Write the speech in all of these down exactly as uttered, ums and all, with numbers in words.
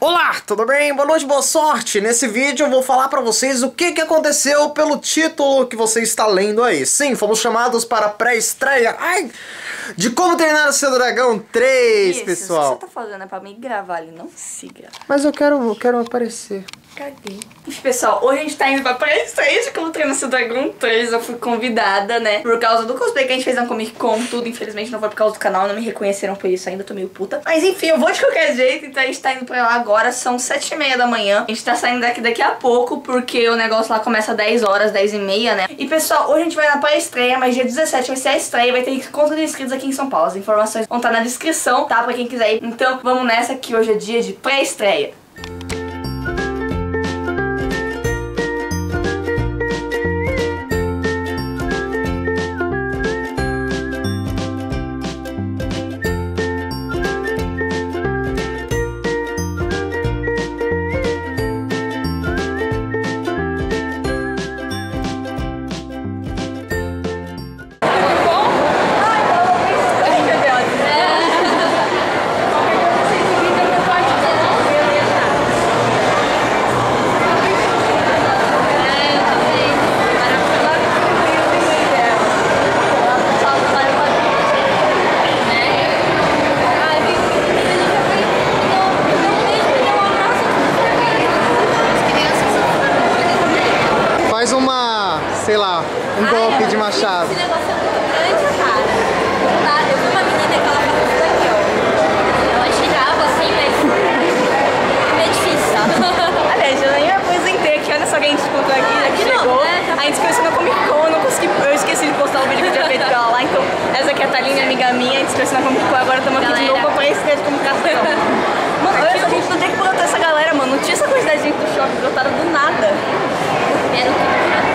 Olá, tudo bem? Boa noite, boa sorte! Nesse vídeo eu vou falar pra vocês o que, que aconteceu pelo título que você está lendo aí. Sim, fomos chamados para a pré-estreia ai, de Como Treinar o Seu Dragão três, Isso, pessoal. Isso que você tá fazendo é pra me gravar ali, não siga. Mas eu quero, eu quero aparecer. Caguei. Pessoal, hoje a gente tá indo pra pré-estreia de Como Treinar o Seu Dragão três. Eu fui convidada, né, por causa do cosplay que a gente fez na Comic Con, tudo. Infelizmente não foi por causa do canal, não me reconheceram por isso ainda, tô meio puta. Mas enfim, eu vou de qualquer jeito, então a gente tá indo pra lá agora, são sete e meia da manhã. A gente tá saindo daqui daqui a pouco, porque o negócio lá começa às dez horas, dez e meia, né. E pessoal, hoje a gente vai na pré-estreia, mas dia dezessete vai ser a estreia, vai ter encontro de inscritos aqui em São Paulo. As informações vão estar na descrição, tá, pra quem quiser ir. Então vamos nessa, que hoje é dia de pré-estreia. Sei lá, um golpe Ai, de machado. Esse negócio é muito grande, cara. Não dá. Eu vi uma menina que ela faz isso daqui, ó. Ela girava assim, mas é meio difícil, sabe? Aliás, eu nem me apresentei aqui, olha só quem a gente encontrou aqui, já que chegou. Né? A gente se conheceu na Comic Con, eu não consegui, eu esqueci de postar o vídeo que eu tinha feito com ela lá, então essa aqui é a Thaline, amiga minha, a gente se conheceu na Comic Con, agora estamos aqui de novo pra esse vídeo de comunicação. Mano, olha só, a gente não tem que botar essa galera, mano, não tinha essa quantidade de gente do shopping, brotaram do nada. Primeiro que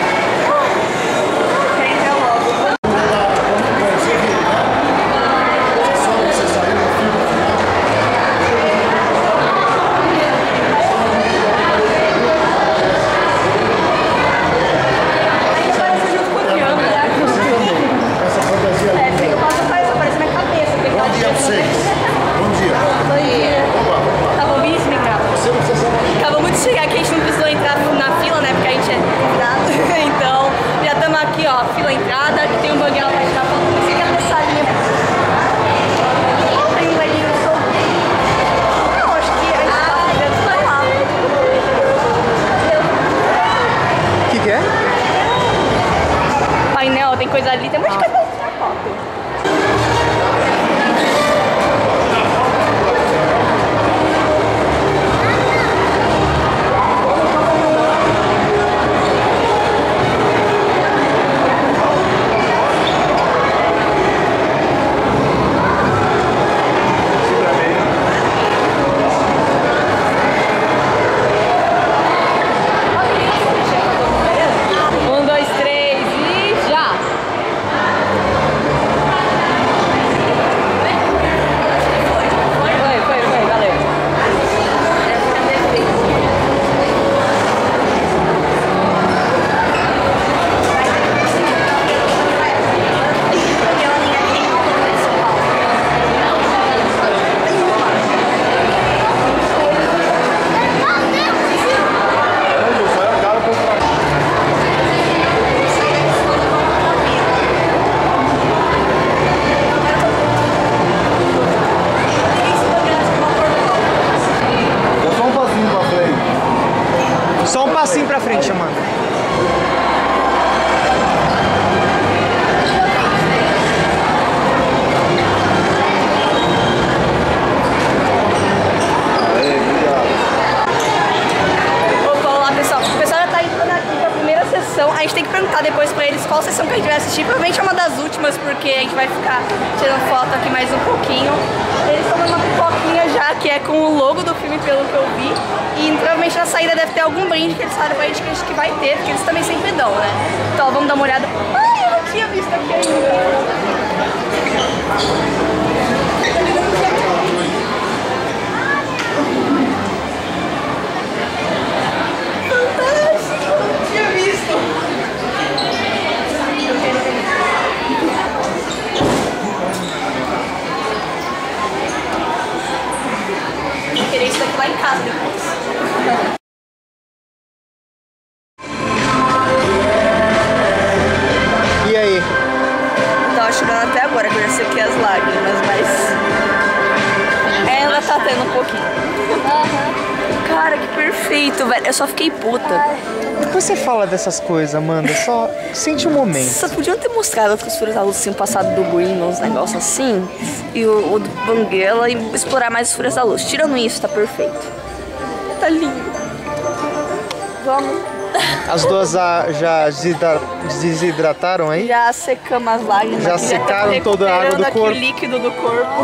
tem coisa ali, tem um monte de coisa pra tirar foto. Só um passinho pra frente, Amanda. Opa, olá pessoal. O pessoal já tá entrando aqui pra primeira sessão. A gente tem que perguntar depois pra eles qual sessão que a gente vai assistir. Provavelmente é uma das últimas, porque a gente vai ficar tirando foto aqui mais um pouquinho. Eles estão dando uma pipoquinha já, que é com o logo do filme, pelo que eu vi. E provavelmente na saída deve ter algum brinde que eles falaram pra gente que a gente que vai ter, porque eles também sempre dão, né? Então ó, vamos dar uma olhada. Ai, eu não tinha visto aqui ainda. Fantástico, eu não tinha visto. querer isso daqui lá em casa depois. E aí? Eu tava chorando até agora, que eu já sequei as lágrimas, mas... ainda tá tendo um pouquinho. Cara, que perfeito, velho. Eu só fiquei puta. Depois você fala dessas coisas, Amanda, só sente um momento. Só podiam ter mostrado que os furos da luz tinham passado do Green, uns negócios assim, e o, o do Banguela, e explorar mais os furos da luz. Tirando isso, tá perfeito. Tá lindo. Vamos. As duas ah, já desidra- desidrataram aí? Já secamos as lágrimas. Já secaram tá toda a água do corpo. líquido do corpo.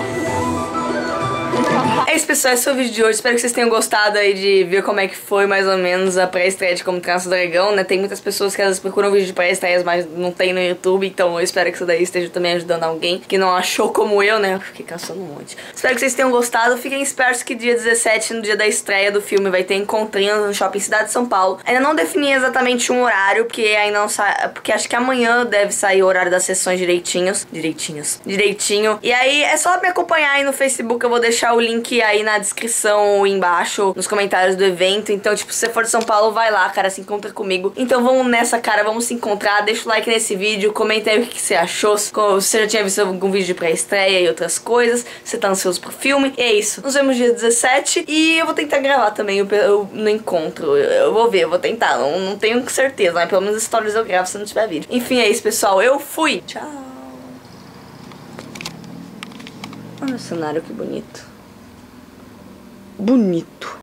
É isso, pessoal, esse foi o vídeo de hoje. Espero que vocês tenham gostado aí de ver como é que foi mais ou menos a pré-estreia de Como Treinar Seu Dragão, né? Tem muitas pessoas que às vezes procuram vídeo de pré-estreias, mas não tem no YouTube, então eu espero que isso daí esteja também ajudando alguém que não achou como eu, né? Eu fiquei caçando um monte. Espero que vocês tenham gostado. Fiquem espertos que dia dezessete, no dia da estreia do filme, vai ter encontrinhos no Shopping Cidade de São Paulo. Ainda não defini exatamente um horário, porque ainda não sai, porque acho que amanhã deve sair o horário das sessões direitinhos. Direitinhos. Direitinho. E aí é só me acompanhar aí no Facebook, eu vou deixar o link aí na descrição ou embaixo, nos comentários do evento. Então, tipo, se você for de São Paulo, vai lá, cara, se encontra comigo. Então vamos nessa, cara, vamos se encontrar. Deixa o like nesse vídeo, comenta aí o que, que você achou, se você já tinha visto algum vídeo de pré-estreia e outras coisas, se você tá ansioso pro filme. E é isso, nos vemos dia dezessete e eu vou tentar gravar também o, o, no encontro. Eu, eu vou ver, eu vou tentar, não, não tenho certeza, mas pelo menos stories eu gravo se não tiver vídeo. Enfim, é isso, pessoal, eu fui! Tchau! Olha o cenário, que bonito. Bonito.